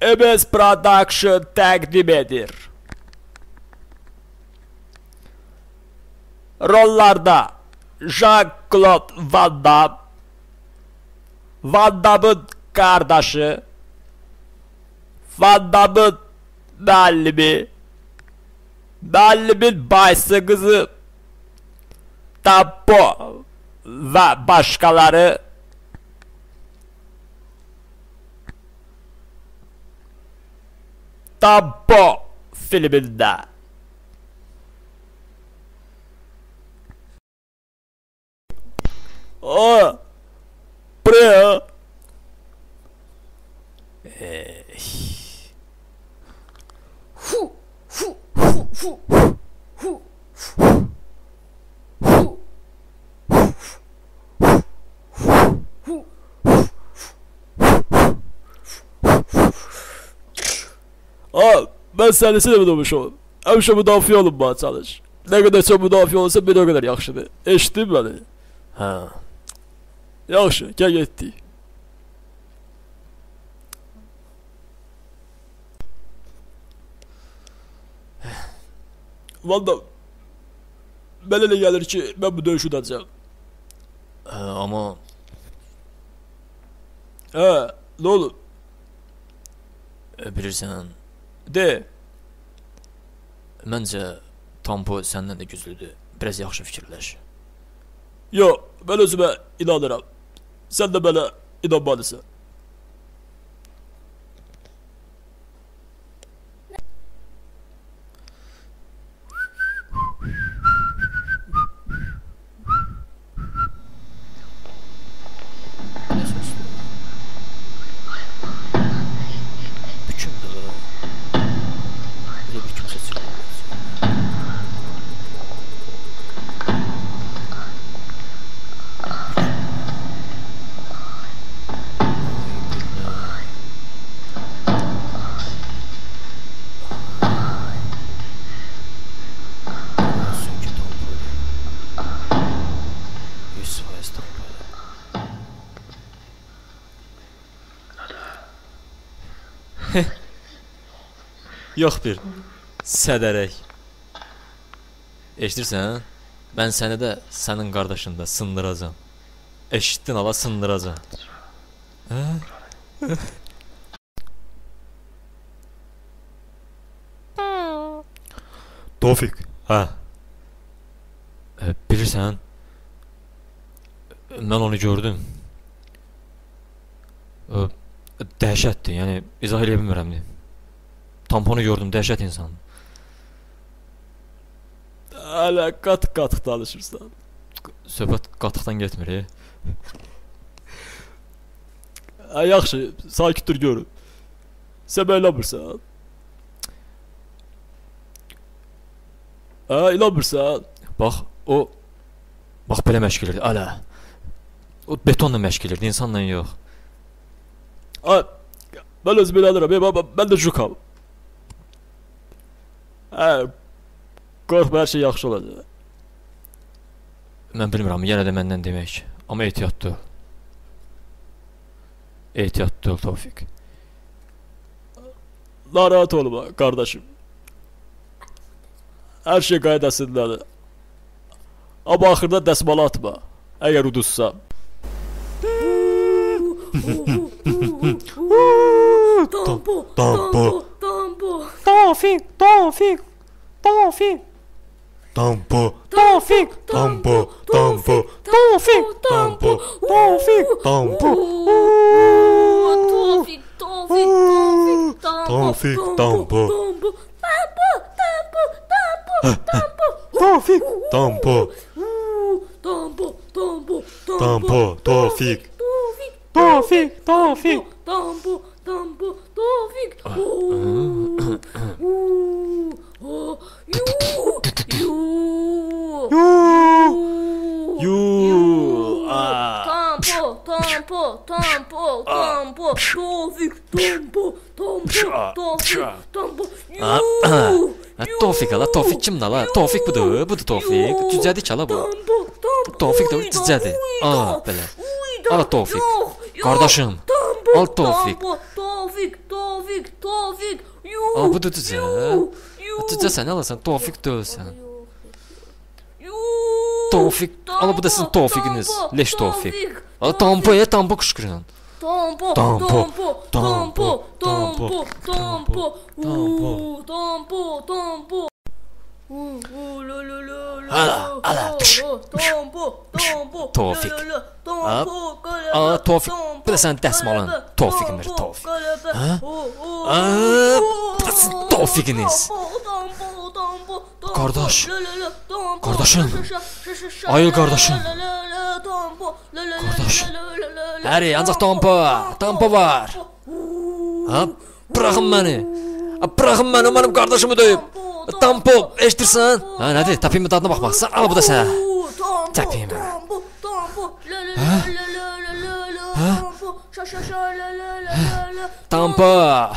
MS Production təqdim edir. Rollarda Jean-Claude Van Damme, Van Damme'ın qardaşı, Van Damme'ın müəllimi, müəllimin bacısı qızı Tampo və başqaları. Tampo filmində. Buraya. Ben sənəsi də müdafiə həmişə müdafiə olunmağa çalış. Nə qədər çox müdafiə olursa, bir o qədər yaxşıdır. Eşitdin məni? Hə. Yaxşı, gəl getdik. Valla, mənə elə gəlir ki, mən bu döyüşü udacağım. Amma... nə olur? Bilirsən, De. Məncə, Tampo səndən də güclüdür. Biraz yaxşı fikirləş. Yox, mən özümə inanıram. Sən də mənə inanmalısın. Yox bir, sədərək. Eşidirsən? Mən səni də sənin qardaşını da sındıracam. Eşitdin ala, sındıracam. Tofiq. Hə. Bilirsən, mən onu gördüm. Dəhşətdir, yəni izah eləyə bilmirəm. Tamponu gördüm, dəhşət insan. Hələ qatıq-qatıq danışırsan. Söhbət qatıqdan getmir. Yaxşı, sakitdir görün. Sən mənə inanmırsan? İnanmırsan? Bax, o... Bax, belə məşq edirdi, ələ. O betonla məşq edirdi, insanla yox. Mən özümü inanıram, mən də Jukam. Qorxma, hər şey yaxşı olacaq. Mən bilmirəm, yenə də məndən demək. Amma ehtiyatlı ol. Ehtiyatlı ol, Tofiq. Narahat olma, qardaşım. Hər şey qaydasındadır. Amma axırda dəsmal atma, əgər uduzsam. Tampo, Tampo, Tofiq, Tofiq, Tofiq, Tampo, Tofiq, Tampo, Tampo, Tofiq, Tampo, Tofiq, Tampo, Tofiq, Tofiq, Tofiq, Tampo, Tofiq, Tampo, Tampo, Tofiq. Tofiq, Tofiq, Tofiq. Tofiq ala, Tofiq kimdir ala? Tofiq budur, budur Tofiq. Cücədir ki ala bu. Tofiq da cücədir. Belə. Ala Tofiq. Qardaşım. Al Tofiq. Tofiq. Tevfik. Aa, bu da düzə. Düzə sən alasan, Tofiq deyilsən. Tevfik, ala bu da sizin Tofiqiniz. Leş Tofiq. Aa, Tampo qışqırın. Tampo. Tevfik. Aa, Tevfik. Bu da sənin dəsmalın. Tevfikimdir, Tevfik. Bu da sizin Tevfikiniz. Qardaşım. Ayıl qardaşım. Həri, ancaq Tampo var. Ha, bıraxın məni. Bıraxın məni, o mənim qardaşımı döyüb. Tampo, eşitirsən? Ha, nədir? Tapayım mı dadına baxmaqsan? Al bu da sənə. Tapayım məni. Tampo.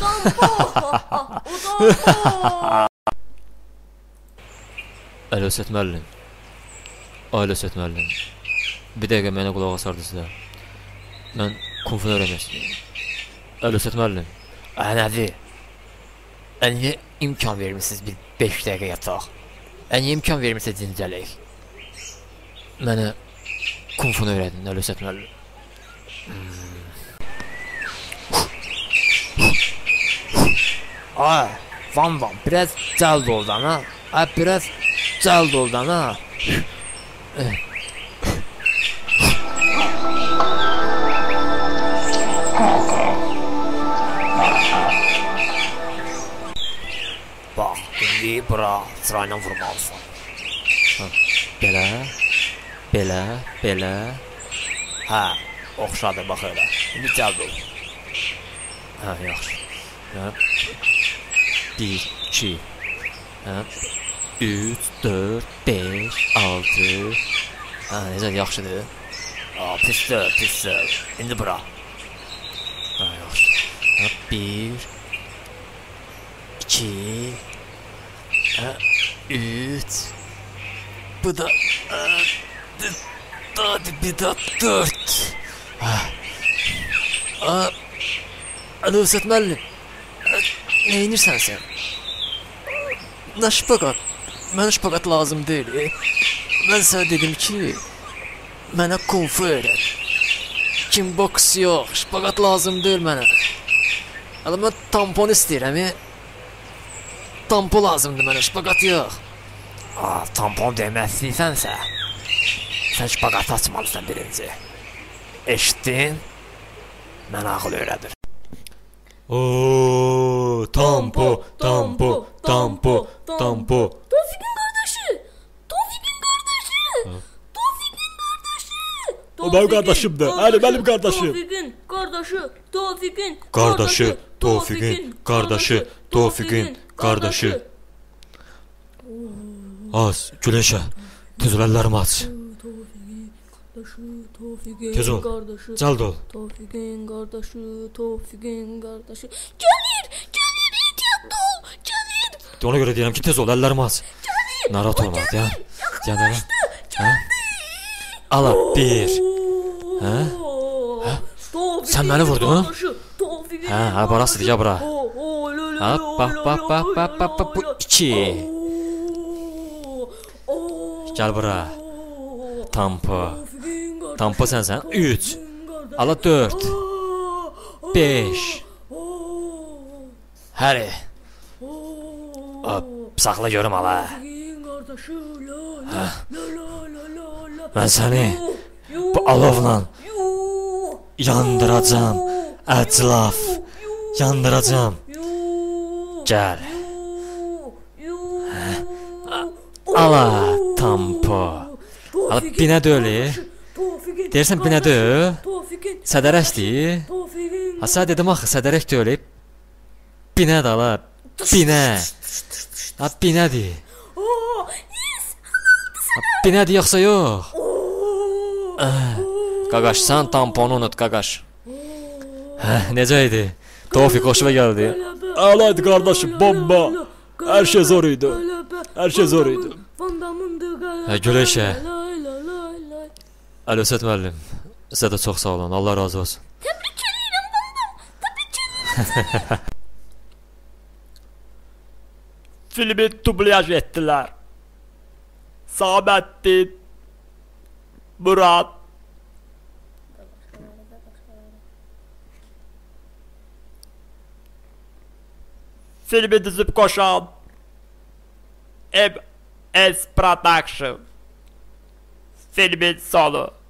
Əlövsət müəllim. Əlövsət müəllim. Bir dəqiqə mənə qulaq asardınızlar. Mən kung fu öyrənmək istəyirəm. Əlövsət müəllim. Nədir? Niyə imkan vermişsiniz bir 5 dəqiqə yataq? Niyə imkan vermişsiniz dincələk? Mənə kung fu öyrədin, Əlövsət müəllim. Van, biraz cəld oldan ha. Biraz cəld oldan ha. Bax, indi bura sırayla vurmalısın. Belə. Hə, oxşadı bax elə. İndi cəld ol. Hə, yaxşı. 1, 2, 3, 4, 5, 6. Ha, necə yaxşıdır? Pisdir. İndi bura. Ha, yaxşı. 1, 2, 3. Bu da bir də 4. Əlövsət müəllim. Neynirsən sən? Nə şpagat? Mənə şpagat lazım deyil. Mən sənə dedim ki, mənə kung fu öyrət. Kimboks yox, şpagat lazım deyil mənə. Hələ mən tampon istəyirəm. Tampo lazımdır mənə, şpagat yox. Tampon demək istəyirsənsə, sən şpagat açmalısan birinci. Eşitdin? Mən ağıl öyrədir. Ooo, Tampo. Tevfik'in kardeşi. O benim kardeşimdi. Hani benim kardeşim. Tevfik'in qardaşı. Az, Güləşə, tez ol, əllərimi aç. Tez ol, cəld ol. Tevfik'in kardeşi. Gelir, ehtiyatlı ol, gelir. Ona görə deyirəm ki, tez ol, əllərimi aç. Narahat olma, deyəm. Ala, 1. Sən məni vurdun? Hə, barasıdır, ya bura. Bax, bu 2. Gəl bura. Tampo sənsən. 3. Ala 4. 5. Həri. Saxla görüm ala. Mən səni bu alovla yandıracam. Əclaf. Yandıracam. Gəl. Ala, Tampo. Ala, binə döyülür. Deyirsən binə döyül. Sədərəkdir. Sən dedim axı, sədərək döyülür. Binə də ala. Binə. Binədir. Binədir yoxsa yox? Qaqaş, sən tamponu unut, qaqaş. Necə idi? Tevfik, xoşuma gəldi. Ağlaydı kardeşim, bomba. Her şey zor idi. Güləşə. Əlövsət müəllim, sizə də çox sağ olun, Allah razı olsun. Tebrik ederim. filmi dublyaj ettiler. Samettin, Murat, filmi dizip koşan MS Production. Filmin sonu.